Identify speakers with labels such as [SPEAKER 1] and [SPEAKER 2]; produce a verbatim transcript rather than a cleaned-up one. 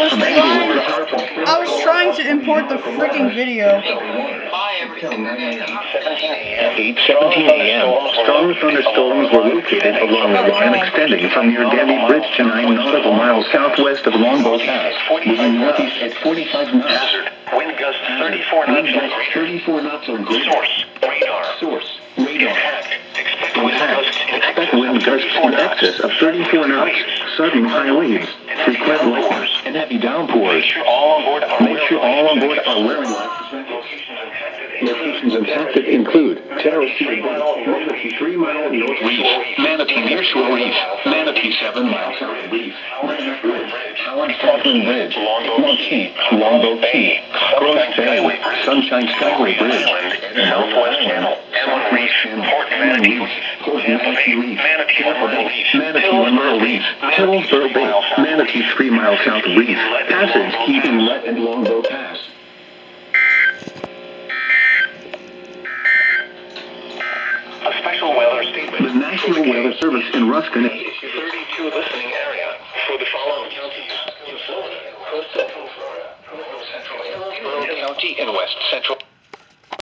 [SPEAKER 1] was trying, I was trying to import the freaking video.
[SPEAKER 2] eight seventeen a m Strong thunderstorms were located along the line extending from near Dandy Bridge to nine nautical miles southwest of Longbow Pass, moving northeast at forty-five knots.
[SPEAKER 3] Hazard. Wind gusts thirty-four knots or greater.
[SPEAKER 2] thirty-four knots or greater.
[SPEAKER 3] Source. Radar.
[SPEAKER 2] Source. Radar.
[SPEAKER 3] Impact. Expect wind gusts in
[SPEAKER 2] Expect wind gusts in excess of thirty-four knots. Sudden high waves. Frequent lightning and heavy downpours.
[SPEAKER 3] Make sure all on board are
[SPEAKER 2] Make sure all on board are wearing life Locations impacted include Tennessee, Manatee three mile north reef, Manatee near shore reef, Manatee seven mile south reef, Howard Falkland Bridge, Marquis, Longbow Key, Cross Bay, Sunshine Skyway Bridge,
[SPEAKER 3] Southwest Channel, Emma Reef, Port Manatee,
[SPEAKER 2] Manatee Reef,
[SPEAKER 3] Manatee Reef,
[SPEAKER 2] Manatee Monroe Reef, Hillsborough Bay, Manatee three mile south reef, Passage keeping Let and Longbow Pass.
[SPEAKER 3] A special weather statement.
[SPEAKER 2] The National Weather Service in Ruskin.
[SPEAKER 3] thirty-two listening area for the following counties in Florida, Coast Central Florida, Central County, and West Central.